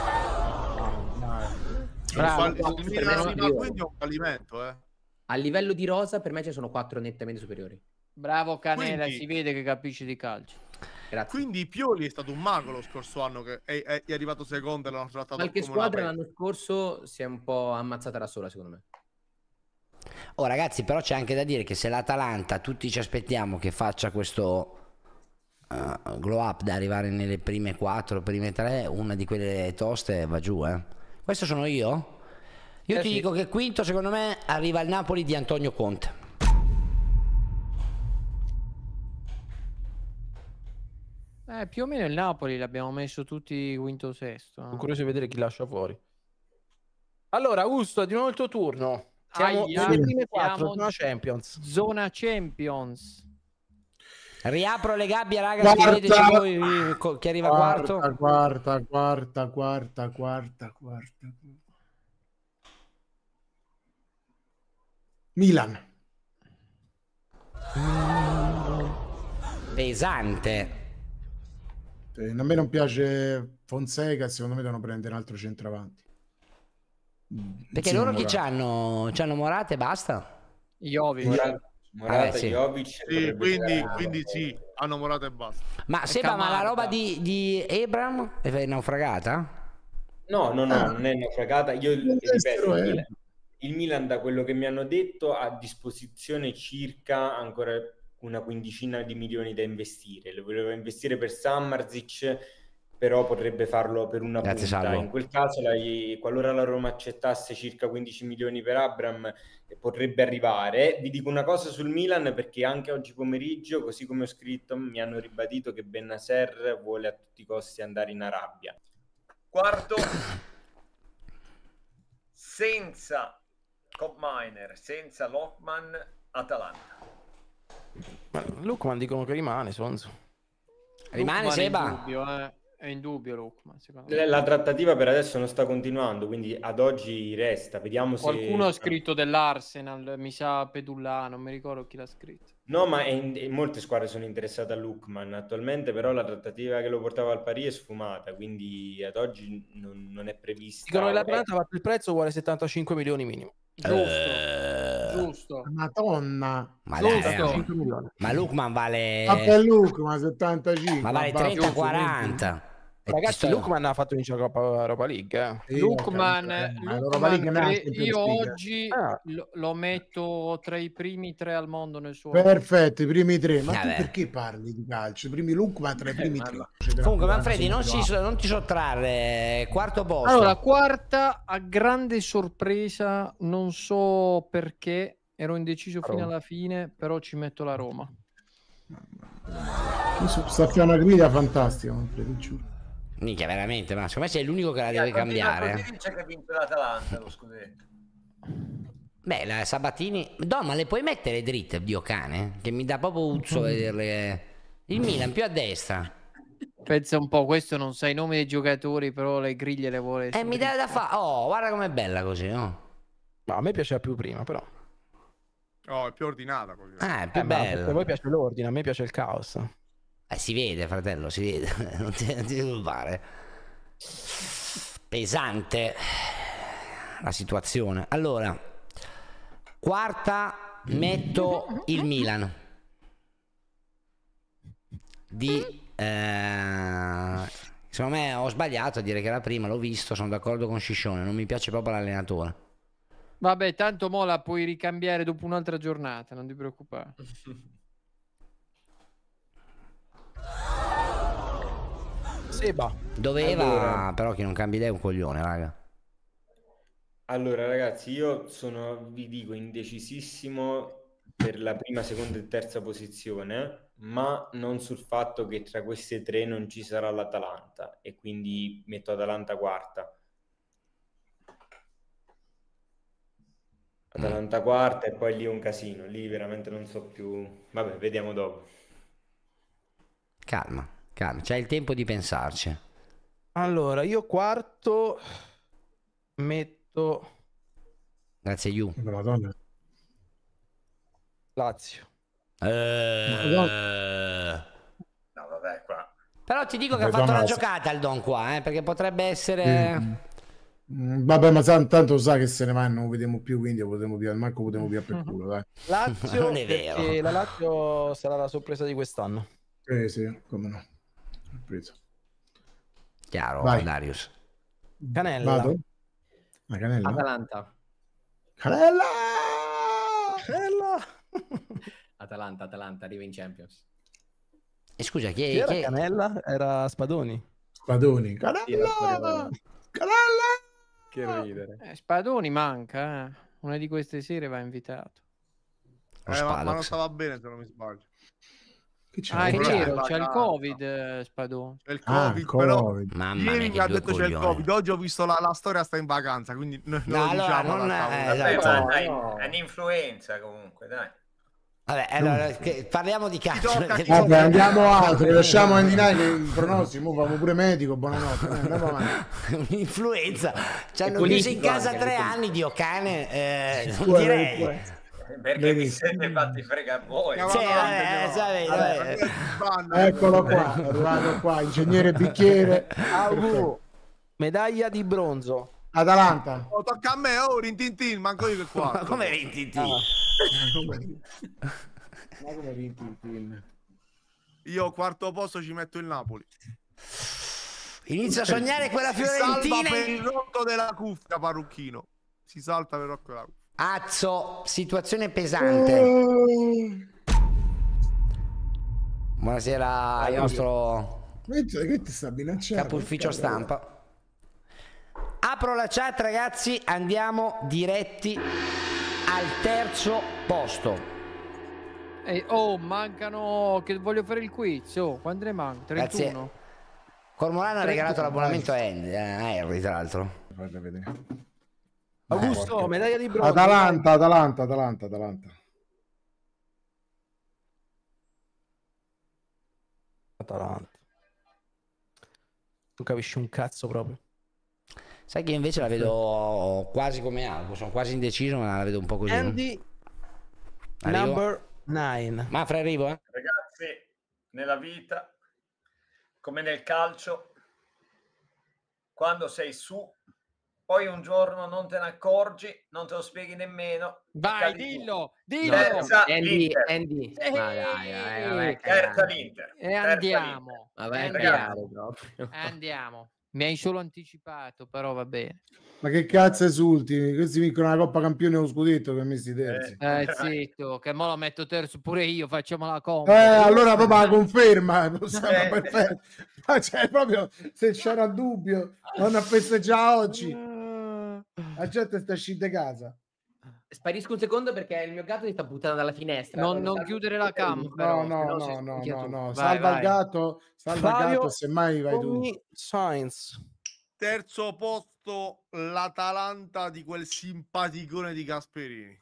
Bravo, il per me Milan sono arriva io. quindi è un fallimento, eh. A livello di rosa, per me ci sono 4 nettamente superiori. Bravo Canela, Quindi- si vede che capisce di calcio. Grazie. Quindi Pioli è stato un mago lo scorso anno che è arrivato secondo e l'hanno trattato Qualche come una squadra pezza. l'anno scorso si è un po' ammazzata da sola, secondo me. Oh ragazzi, però c'è anche da dire che se l'Atalanta tutti ci aspettiamo che faccia questo glow up da arrivare nelle prime 4, prime 3, una di quelle toste va giù, Questo sono io? Io ti sì. dico che quinto secondo me arriva il Napoli di Antonio Conte. Più o meno il Napoli l'abbiamo messo tutti quinto sesto. Sono curioso di vedere chi lascia fuori. Allora, Augusto, di nuovo il tuo turno. Siamo Aia, nelle prime 4, siamo- zona Champions. Zona Champions. Riapro le gabbie, raga, Quarta. scriveteci voi chi arriva quarto. Quarta. Milan. Pesante. A me non piace Fonseca, secondo me devono prendere un altro centravanti. Perché Sì, loro Morata. chi c'hanno Morata e basta? Jovic. Morata, sì. Jovic, Sì, potrebbe tirare- quindi sì, hanno morato e basta. Ma Seba, ma la Camarda. roba di Abram è naufragata? No, non è naufragata. Io ripeto, destro è- il Milan, da quello che mi hanno detto, ha a disposizione circa ancora una quindicina di milioni da investire. Lo voleva investire per Sammarzic, però potrebbe farlo per una Grazie, punta. Salvo. In quel caso, qualora la Roma accettasse circa 15 milioni per Abram, potrebbe arrivare. Vi dico una cosa sul Milan, perché anche oggi pomeriggio, così come ho scritto, mi hanno ribadito che Bennacer vuole a tutti i costi andare in Arabia. Quarto, senza Cop Miner, senza Lockman, Atalanta. Ma Lukman dicono che rimane, Sonzo. Rimane Lookman Seba? È indubbio Lookman, secondo me. La trattativa per adesso non sta continuando, quindi ad oggi resta. Vediamo se... Qualcuno ha scritto dell'Arsenal, mi sa Pedulla, non mi ricordo chi l'ha scritto. No, ma molte squadre sono interessate a Lookman attualmente, però la trattativa che lo portava al Paris è sfumata, quindi ad oggi non è prevista. Dicono che l'Atalanta ha fatto il prezzo, vuole 75 milioni minimo. Giusto. Madonna. Ma Giusto. dai, 75 milioni. ma Lukman vale Vabbè Luca, ma 75. ma vale basta, 30-40. E ti Ragazzi, sto- Lukman ha fatto vincere la Coppa Europa League. Sì, Lookman, ma l'Europa League non è la Champions io League. oggi Ah. lo metto tra i primi 3 al mondo nel suo... Perfetto, i primi 3. Ma Vabbè. tu perché parli di calcio? I primi Lukman tra i primi 3. Comunque Manfredi, non ti sottrarre, quarto posto. Allora, quarta, a grande sorpresa, non so perché, ero indeciso fino Roma. alla fine, però ci metto la Roma. Sta a fare una guida fantastica, Manfredi, giuro. Minchia, veramente, ma secondo me sei l'unico che la deve Continua cambiare. così, dice che vince l'Atalanta lo scudetto. Beh, la Sabatini... No, ma le puoi mettere dritte, Dio cane? Che mi dà proprio uzzo vederle... Il Milan più a destra. Pensa un po', questo non sa i nomi dei giocatori, però le griglie le vuole... Mi dà da fare... Oh, guarda com'è bella così, no? Ma a me piaceva più prima, però. Oh, è più ordinata così. Ah, è più Ma bella. a voi piace l'ordine, a me piace il caos. Si vede, fratello, si vede. Non ti preoccupare. Pesante la situazione. Allora, quarta metto il Milan secondo me ho sbagliato a dire che era prima, l'ho visto, sono d'accordo con Sciscione, non mi piace proprio l'allenatore. Vabbè, tanto mo la puoi ricambiare dopo un'altra giornata, non ti preoccupare. Seba. Doveva, Allora. però chi non cambia idea è un coglione, raga. Allora, ragazzi, io vi dico, indecisissimo per la prima, seconda e terza posizione, ma non sul fatto che tra queste tre non ci sarà l'Atalanta, e quindi metto Atalanta quarta. Atalanta quarta e poi lì è un casino, lì veramente non so più. Vabbè, vediamo dopo. Calma, c'hai il tempo di pensarci. Allora, io quarto metto Grazie, Yu. Madonna. Lazio. No, vabbè, qua. Però ti dico che ha fatto una giocata il Don qua, perché potrebbe essere... Vabbè, ma tanto sa che se ne va e non lo vediamo più, quindi potremo via, manco potremo via per culo, dai. Lazio, Non è vero. perché la Lazio sarà la sorpresa di quest'anno. Sì, come no. Preso. Chiaro, Vai. Darius. Canella. Vado? La Canella? Atalanta. Canella! Atalanta arriva in Champions. E scusa, chi Chi era Canella? Era Spadoni. Spadoni. Canella! Canella! Che ridere. Spadoni manca, una di queste sere va invitato. Ma non stava bene, se non mi sbaglio. Che c'è? È Quello vero, è c'è il la Covid, Spadoni. C'è il Covid, però Covid. Mamma ieri mia, mi che ha due detto c'è il coglioni. Covid, oggi ho visto la storia, sta in vacanza, quindi non No, lo allora, diciamo. non- Vabbè, esatto. ma dai, no. è un'influenza comunque, dai. Vabbè, allora, parliamo di calcio. tocca, Vabbè, andiamo altro, lasciamo Andinai che i pronostici, mo famo pure medico, buonanotte. Andiamo avanti. Un'influenza. Ci hanno politico chiuso in casa anche, 3 è anni, Dio cane. Non Può- direi. può- Perché vi siete fatti fregare voi. Andiamo Sì, avanti, vabbè. Eccolo qua, è arrivato qua, ingegnere bicchiere. Medaglia di bronzo. Atalanta. Oh, tocca a me, Rintintin, manco io che Ma qua. come Rintintin? Ma come Rintintin? Io quarto posto ci metto il Napoli. Inizio a sognare quella Si salva Fiorentina. per il rotto della cuffia, parrucchino. Si salta per il rotto della cuffia. Azzo, situazione pesante. Buonasera al nostro Che ti sta minacciando? capo ufficio stampa. Apro la chat, ragazzi, andiamo diretti al terzo posto. Mancano, che voglio fare il quiz. Quando ne manca? 31. Grazie. Cormorano ha regalato l'abbonamento a Henry, tra l'altro. Guarda, vedere. Augusto, medaglia di bronzo. Atalanta. Atalanta. Non capisci un cazzo proprio. Sai che invece la vedo quasi come Albo, sono quasi indeciso, ma la vedo un po' così. Andy, Arrivo. number 9. Mafra, arrivo, Ragazzi, nella vita, come nel calcio, quando sei su, poi un giorno non te ne accorgi, non te lo spieghi nemmeno. Vai, cadi giù. dillo. Terza l'Inter. Andy. Ma dai, vabbè, Terza l'Inter. E andiamo. Vabbè, Ragazzi. proprio. Andiamo. Mi hai solo anticipato, però va bene. Ma che cazzo esulti? Questi vincono la Coppa Campione e lo scudetto per messi terzi. Zitto, che mo lo metto terzo pure io, facciamo la combo. Allora proprio la conferma, perfetto. Ma c'è proprio, se c'era dubbio, non a festeggiare oggi. La gente sta uscendo di casa. Sparisco un secondo perché il mio gatto si sta buttando dalla finestra. Non chiudere la cam, però. No. Vai, Salva vai. il gatto, semmai vai tu. Science. Terzo posto, l'Atalanta di quel simpaticone di Gasperini.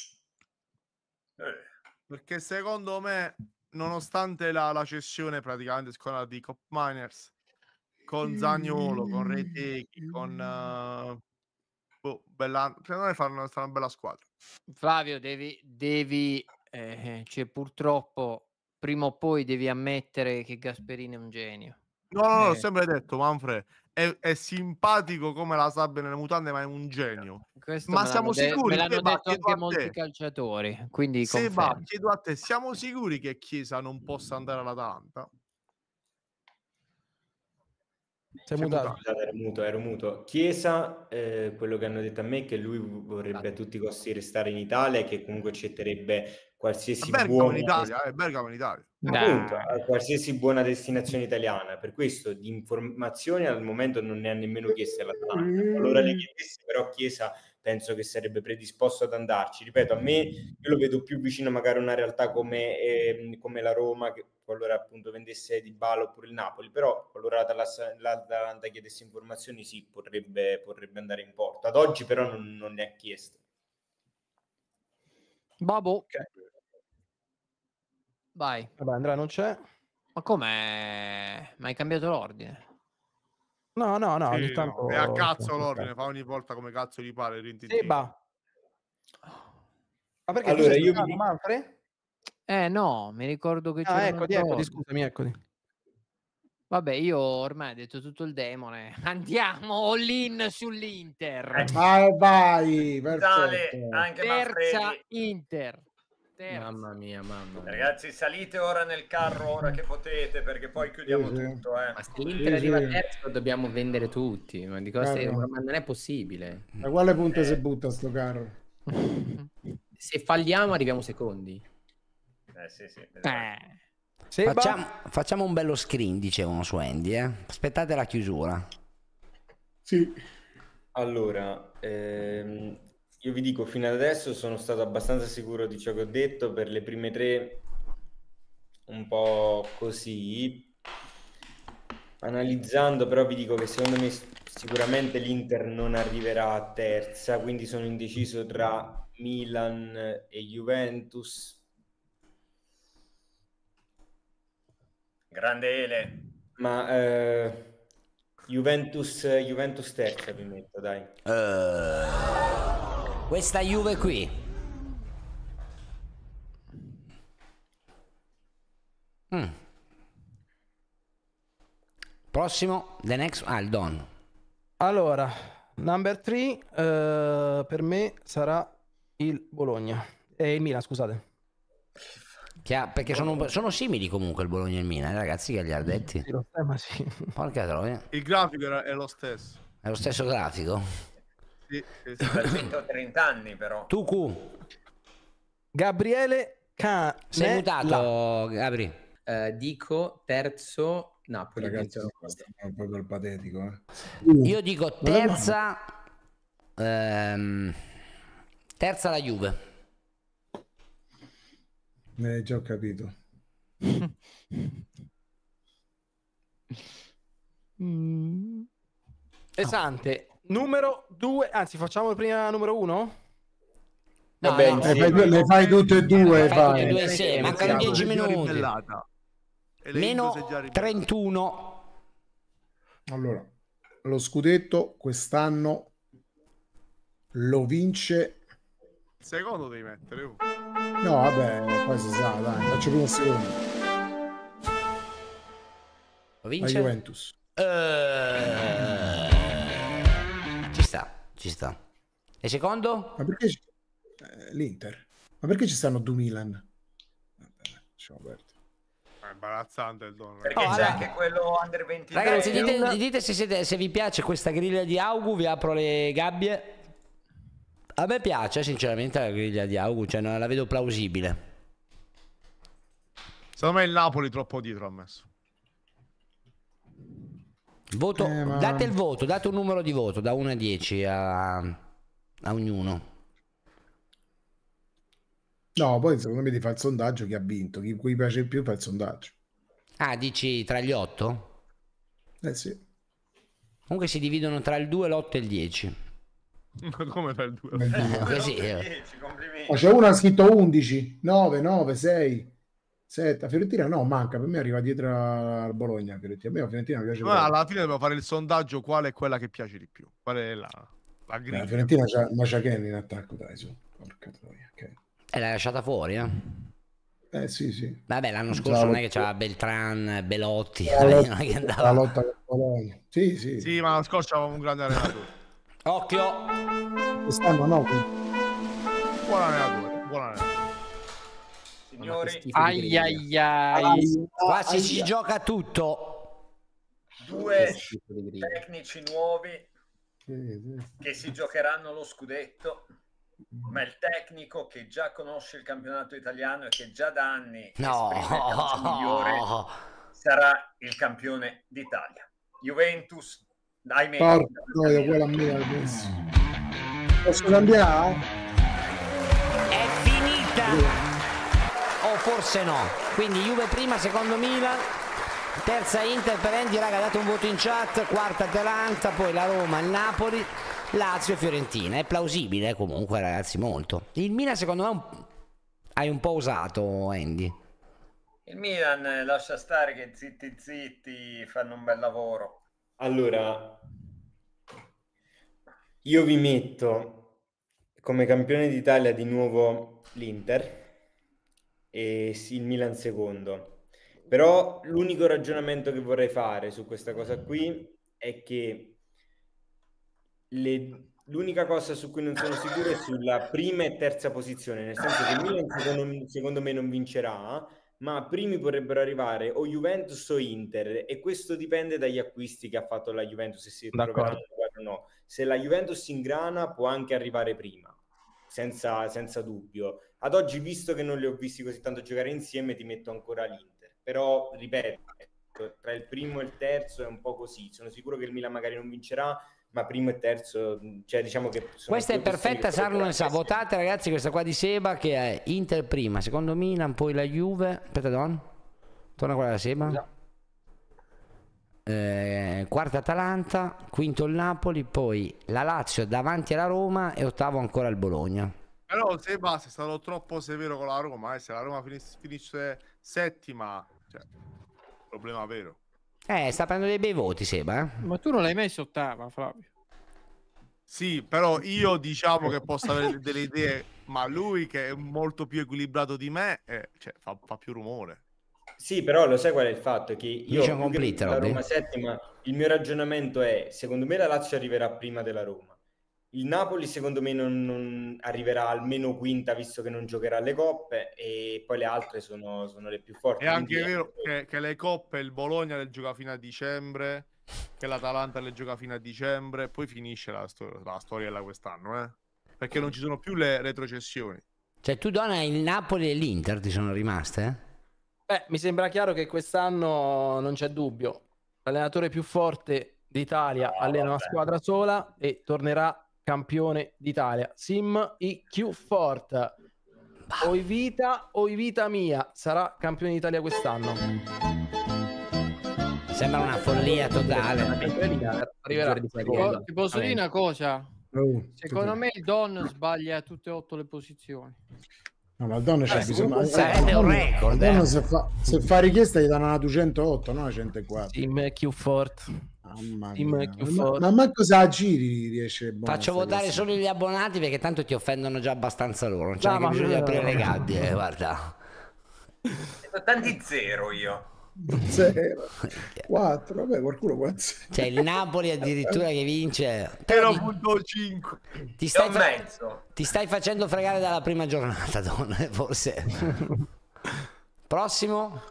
Perché secondo me, nonostante la cessione praticamente scolata di Cop Miners, con Zaniolo, con Retechi, con secondo me fanno una bella squadra. Flavio, devi c'è purtroppo prima o poi devi ammettere che Gasperini è un genio. No, l'ho sempre detto, Manfred. È simpatico come la sabbia nelle mutande, ma è un genio. Questo Ma me siamo l'hanno sicuri? me l'hanno Seba, detto chiedo anche a molti te. calciatori, quindi Seba, confermo. chiedo a te, siamo sicuri che Chiesa non possa andare all'Atalanta? Sei mutato. Scusate, ero muto. Chiesa, quello che hanno detto a me è che lui vorrebbe a tutti i costi restare in Italia e che comunque accetterebbe qualsiasi Bergamo in buona... Italia, Bergamo in Italia. Appunto, Dai. a qualsiasi buona destinazione italiana. Per questo di informazioni al momento non ne ha nemmeno chieste all'Atalanta. Allora le chiedesse però Chiesa, penso che sarebbe predisposto ad andarci. Ripeto, a me io lo vedo più vicino magari a una realtà come la Roma, che qualora appunto vendesse Dybala, oppure il Napoli, però qualora l'Atalanta chiedesse informazioni sì, potrebbe andare in porto. Ad oggi però non ne ha chieste. Babbo, Ok. vai. Vabbè, Andrea non c'è. Ma com'è? Ma hai cambiato l'ordine? No, Sì, ogni no, tanto... è a cazzo l'ordine, fa ogni volta come cazzo gli pare. Seba. Ma perché Allora, tu sei io stato, Manfred? No, mi ricordo che Ah, c'erano eccoti, giorni. scusami, eccoti. Vabbè, io ormai ho detto tutto il demone. Andiamo all-in sull'Inter. Vai, Tale, perfetto. anche Terza Manfredi. Inter. Mamma mia. Ragazzi, salite ora nel carro ora che potete, perché poi chiudiamo Sì, sì. tutto. Ma se l'Inter Sì, arriva sì. terzo dobbiamo vendere tutti. Ma, di cosa Carro. ma non è possibile. Da quale punto si butta sto carro? Se falliamo arriviamo secondi. Sì. Seba? Facciamo un bello screen, dicevano su Andy. Aspettate la chiusura. Sì. Allora, io vi dico, fino ad adesso sono stato abbastanza sicuro di ciò che ho detto. Per le prime tre un po' così. Analizzando, però vi dico che secondo me sicuramente l'Inter non arriverà a terza, quindi sono indeciso tra Milan e Juventus. Grande Ele. Ma Juventus terza vi metto, dai. Questa Juve qui. Prossimo, the next, il Don. Allora, number 3 per me sarà il Bologna. Il Milan, scusate. Perché sono simili comunque il Bologna e il Milan, ragazzi, che gli ha detti. Sì, lo stemma, sì. Porca troia. Il grafico è lo stesso. È lo stesso grafico. Sì. Da 130 anni però. Tu Q. Gabriele Sei mutato, Gabri. Dico terzo Napoli. Ragazzi, vincerà. è proprio il patetico. Io dico terza. Terza la Juve. Me l'hai già capito. Pesante. Numero 2, anzi facciamo prima numero 1? No, Vabbè, no, insieme. Le fai tutte e due. Fai tutte e Fai. due insieme, mancano 10 minuti. Meno Meno 31. Allora, lo scudetto quest'anno lo vince. Secondo devi mettere. No, vabbè, poi si sa, dai, faccio prima il secondo. Lo La vince? Juventus. Ci sta. E secondo? Ma perché l'Inter? Ma perché ci stanno due Milan? Vabbè, lasciamo perdere. È imbarazzante il dono. Perché c'è anche quello under 23. Ragazzi, dite se vi piace questa griglia di Augu, vi apro le gabbie. A me piace sinceramente la griglia di Augu, cioè non la vedo plausibile. Secondo me il Napoli troppo dietro ha messo. Voto, ma... date il voto, date un numero di voto da 1 a 10 a ognuno. No, poi secondo me ti fa il sondaggio chi ha vinto, chi cui piace di più fa il sondaggio. Ah, dici tra gli 8? Sì. Comunque si dividono tra il 2, l'8 e il 10. Come per il 2? Così. 10, complimenti. Ma c'è uno ha scritto 11, 9, 6, 7. A Fiorentina no, manca, per me arriva dietro al Bologna. Fiorentina. A me la Fiorentina mi piace Ma alla fine dobbiamo fare il sondaggio qual è quella che piace di più. Qual è la griglia? La Fiorentina c'ha Maciachen in attacco, dai, su. Porca troia, ok. L'hai lasciata fuori, eh? Sì. Vabbè, l'anno scorso non è che c'era Beltran, Belotti, La non è che andava. lotta con Bologna. Sì. Sì, ma l'anno scorso avevamo un grande allenatore. Occhio! Quest'anno no. Buon allenatore. Signori, Qua si gioca tutto. due tecnici nuovi che si giocheranno lo scudetto, ma il tecnico che già conosce il campionato italiano e che già da anni esprime il calcio migliore sarà il campione d'Italia. Juventus, ahimè. Quella mia, posso cambiare? È finita! O forse no. Quindi Juve prima, secondo Milan, terza Inter per Andy, raga, date un voto in chat, quarta Atalanta, poi la Roma, il Napoli, Lazio e Fiorentina. È plausibile comunque, ragazzi, molto. Il Milan secondo me hai un po' usato, Andy. Il Milan lascia stare che zitti fanno un bel lavoro. Allora, io vi metto come campione d'Italia di nuovo l'Inter e il Milan secondo. Però l'unico ragionamento che vorrei fare su questa cosa qui è che l'unica cosa su cui non sono sicuro è sulla prima e terza posizione, nel senso che il Milan secondo me non vincerà, ma primi potrebbero arrivare o Juventus o Inter, e questo dipende dagli acquisti che ha fatto la Juventus, se si troveranno o no. Se la Juventus ingrana può anche arrivare prima, senza dubbio. Ad oggi, visto che non li ho visti così tanto giocare insieme, ti metto ancora l'Inter, però ripeto, tra il primo e il terzo è un po' così. Sono sicuro che il Milan magari non vincerà, ma primo e terzo, cioè diciamo che questa è perfetta. Sarno sa, votate ragazzi questa qua di Seba, che è Inter prima, secondo Milan, poi la Juve. Aspetta, torna quella da Seba. No. Quarta Atalanta, quinto il Napoli, poi la Lazio davanti alla Roma e ottavo ancora il Bologna. Però Seba è stato troppo severo con la Roma, se la Roma finisce settima, cioè, problema vero. Sta prendendo dei bei voti Seba, Ma tu non l'hai messo ottava, Flavio? Sì, però io diciamo che posso avere delle idee, ma lui che è molto più equilibrato di me, cioè, fa più rumore. Sì, però lo sai qual è il fatto? Che io la Roma settima, il mio ragionamento è, secondo me la Lazio arriverà prima della Roma. Il Napoli secondo me non arriverà almeno quinta, visto che non giocherà le coppe, e poi le altre sono le più forti. È anche vero che le coppe, il Bologna le gioca fino a dicembre, che l'Atalanta le gioca fino a dicembre, poi finisce la storia quest'anno, perché non ci sono più le retrocessioni. Cioè tu dona il Napoli e l'Inter ti sono rimaste? Mi sembra chiaro che quest'anno non c'è dubbio. L'allenatore più forte d'Italia allena una squadra sola e tornerà campione d'Italia. Sim IQ Fort. Oi vita mia, sarà campione d'Italia quest'anno. Sembra una follia totale. Arriverà. Ti posso dire una cosa? Secondo me il Don sbaglia a tutte e 8 le posizioni. No, ma il Don c'è bisogno. Sarebbe un record. Se fa richiesta gli danno una 208, no? Una 104. Sim IQ Fort. Ma manco se a giri riesce. Faccio votare solo gli abbonati, perché tanto ti offendono già abbastanza loro. Non c'è neanche bisogno di aprire le gabbie, guarda. Tanti zero io. 0 4, vabbè, qualcuno può essere. C'è il Napoli addirittura che vince 0.5. Ti stai facendo fregare dalla prima giornata, Don, forse. Prossimo.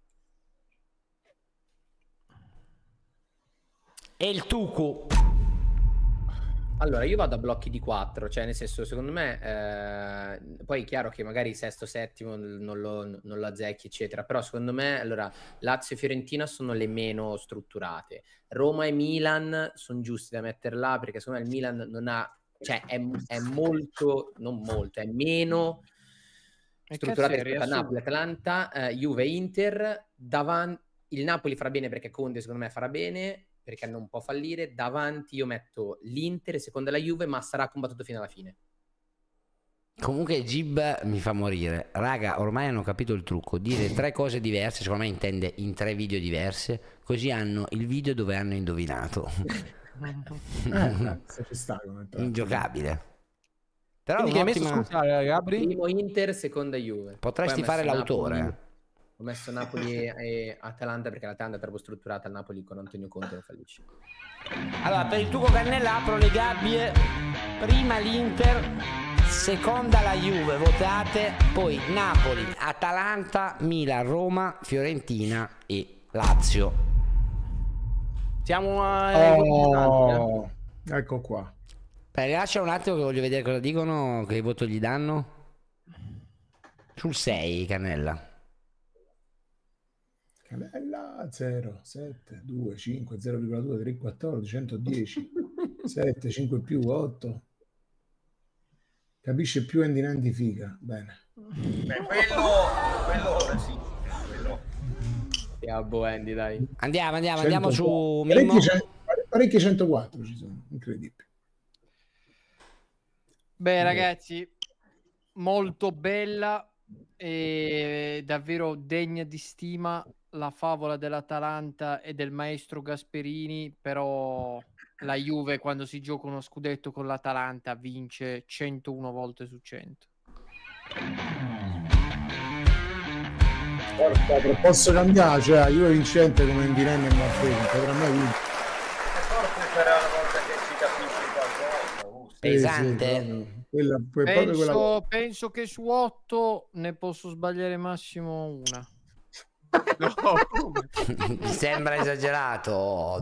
E il Tucu. Allora, io vado a blocchi di 4, cioè nel senso, secondo me, poi è chiaro che magari sesto, settimo non lo azzecchi, eccetera, però secondo me, allora, Lazio e Fiorentina sono le meno strutturate. Roma e Milan sono giusti da mettere là, perché secondo me il Milan non ha, cioè è molto, non molto, è meno strutturato rispetto a Napoli, Atalanta, Juve, Inter, davanti, il Napoli farà bene perché Conte secondo me farà bene, perché hanno un po' fallire. Davanti io metto l'Inter e seconda la Juve, ma sarà combattuto fino alla fine. Comunque Gib mi fa morire. Raga, ormai hanno capito il trucco. Dire 3 cose diverse, secondo me intende in 3 video diverse, così hanno il video dove hanno indovinato. Ingiocabile. Però Quindi che hai messo, un'ottima... scusa, Gabri? Primo Inter, seconda Juve. Potresti Poi ho fare messo l'autore. Napoli- Ho messo Napoli e Atalanta perché l'Atalanta è troppo strutturata, il Napoli con Antonio Conte non fallisce. Allora, per il tuo Cannella apro le gabbie. Prima l'Inter, seconda la Juve, votate. Poi Napoli, Atalanta, Milan, Roma, Fiorentina e Lazio. Siamo a... Oh, ecco qua. Lascia un attimo che voglio vedere cosa dicono, che voto gli danno. Sul 6, Cannella. Canella 0, 7, 2, 5, 0,2, 3, 14, 110, 7, 5 più, 8. Capisce più and identifica. Bene. Beh, quello sì. Quello. Siamo Andy, dai. Andiamo su parecchi, Mimmo. parecchi 104 ci sono, incredibile. Beh, ragazzi, molto bella e davvero degna di stima la favola dell'Atalanta e del maestro Gasperini, però la Juve quando si gioca uno scudetto con l'Atalanta vince 101 volte su 100. Guarda, posso cambiare, cioè Juve vincente come Indinelli e Manfredi, non potrà mai vincere. Forse sarà una volta che ci capisci qualcosa. Pesante. Penso che su 8 ne posso sbagliare massimo una. No, Mi sembra esagerato.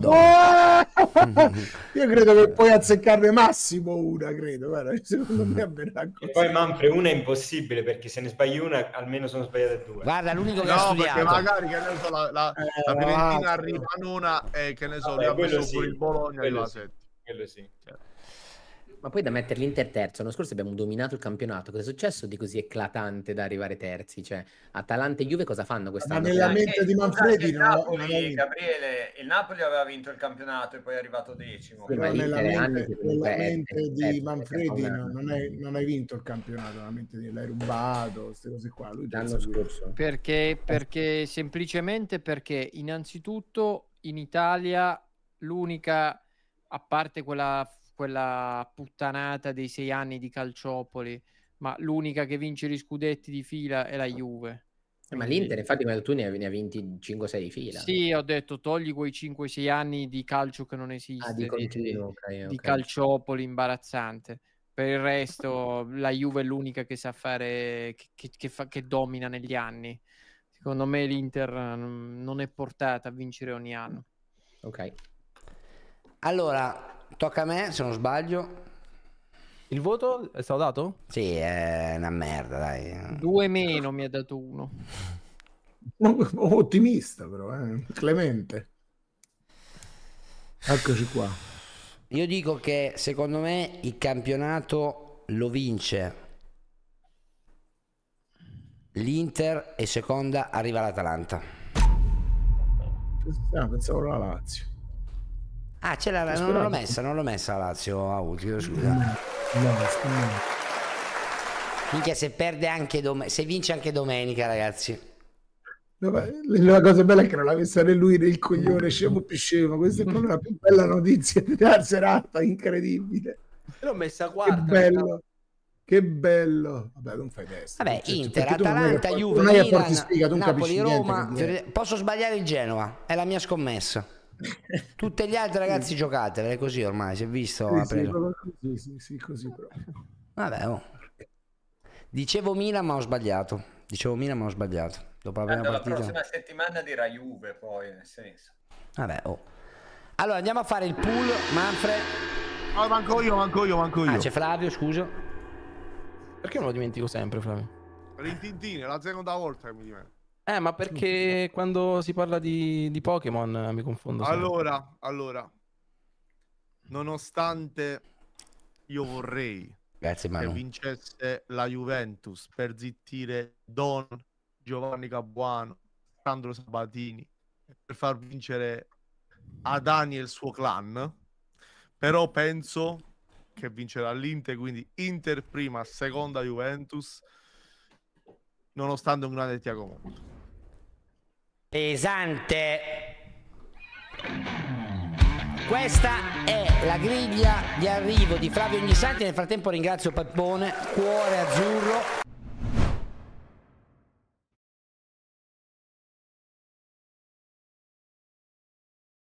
Io credo che puoi azzeccarne massimo una, credo. Guarda, secondo me avverrà E così. poi Manfred, una è impossibile perché se ne sbagli una almeno sono sbagliate due. Guarda, l'unico che ha no, perché studiato. magari che ne so, la Fiorentina arriva a nona e che ne so, Vabbè, lui ha quello messo pure sì, il Bologna quello arriva a sì. 7. Quello sì. Ma poi da mettere l'Inter terzo, l'anno scorso abbiamo dominato il campionato, cosa è successo di così eclatante da arrivare terzi? Cioè, Atalanta e Juve cosa fanno quest'anno? Ma nella mente di Manfredi il Napoli, non è... Gabriele, il Napoli aveva vinto il campionato e poi è arrivato decimo. Sì, ma Però nella l'Inter è anni mente, che comunque nella è mente terzo, di terzo, Manfredi terzo, non hai vinto il campionato, nella mente l'hai rubato, queste cose qua. Lui l'anno pensa quello. scorso. Perché semplicemente perché innanzitutto in Italia l'unica, a parte quella puttanata dei 6 anni di Calciopoli, ma l'unica che vince gli scudetti di fila è la Juve. Ma l'Inter, infatti, come tu ne ha vinti 5-6 di fila. Sì, ho detto togli quei 5-6 anni di calcio che non esiste, di continuo, di Calciopoli imbarazzante. Per il resto la Juve è l'unica che sa fare, che domina negli anni. Secondo me l'Inter non è portata a vincere ogni anno. Ok. Allora, tocca a me, se non sbaglio. Il voto è stato dato? Sì, è una merda, dai. 2 meno mi ha dato 1. Ottimista però, clemente. Eccoci qua. Io dico che secondo me il campionato lo vince l'Inter e seconda arriva l'Atalanta. Pensavo alla Lazio. Ah, non l'ho messa la Lazio a ultimo, scusa. No, Minchia, se perde anche se vince anche domenica, ragazzi. La cosa bella è che non l'ha messa né lui né il coglione, scemo più scemo. Questa è proprio la più bella notizia della serata, incredibile. L'ho messa quarta. Che bello. Vabbè, non fai testa. Vabbè, Cioè, Inter, perché tu Atalanta, non Juve, hai a Milan, porti spiega, tu non Napoli, capisci Roma. niente, Posso sbagliare il Genoa, è la mia scommessa. Tutte gli altri ragazzi giocatevele così ormai, si è visto. Sì, così però. Vabbè, oh. Dicevo Milan ma ho sbagliato. Dopo la prima La partita. prossima settimana dirà Juve poi, nel senso. Vabbè, oh. Allora andiamo a fare il pool, Manfred. No, manco io. Ah, c'è Flavio, scusa. Perché me lo dimentico sempre, Flavio? Rintintini, è la seconda volta che mi dimentico. Ma perché quando si parla di Pokémon mi confondo sempre. Allora, nonostante io vorrei Grazie, che Manu. vincesse la Juventus per zittire Don, Giovanni Capuano, Sandro Sabatini, per far vincere Adani e il suo clan, però penso che vincerà l'Inter, quindi Inter prima, seconda Juventus, nonostante un grande Thiago Motta. Pesante. questa è la griglia di arrivo di Flavio Ognissanti. Nel frattempo ringrazio Peppone, Cuore Azzurro.